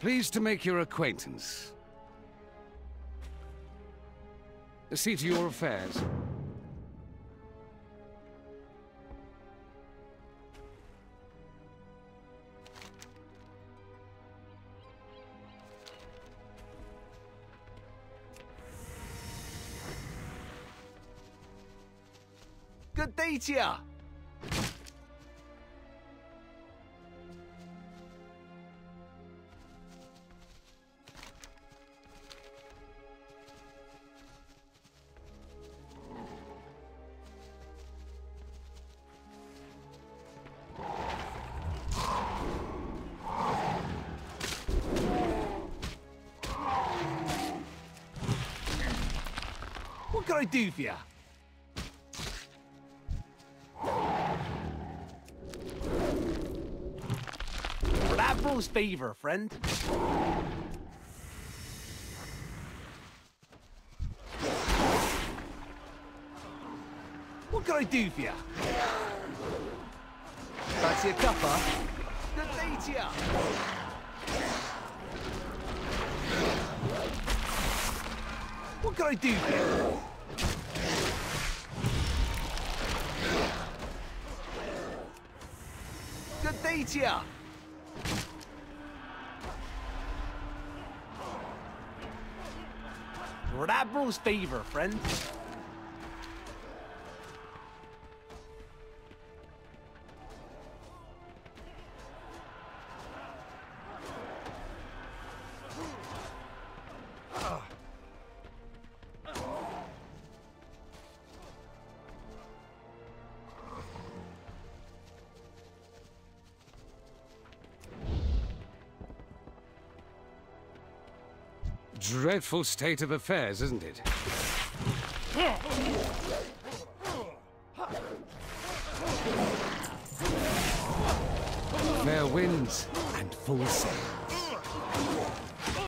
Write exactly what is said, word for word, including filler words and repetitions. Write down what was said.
Pleased to make your acquaintance. See to your affairs. Good day to ya! What can I do for ya? For Admiral's favour, friend. What can I do for ya? Fancy a cuppa? Good day to ya! What can I do for you? Good day to ya! For Admiral's favour, friend. Dreadful state of affairs, isn't it? Fair winds and full sail.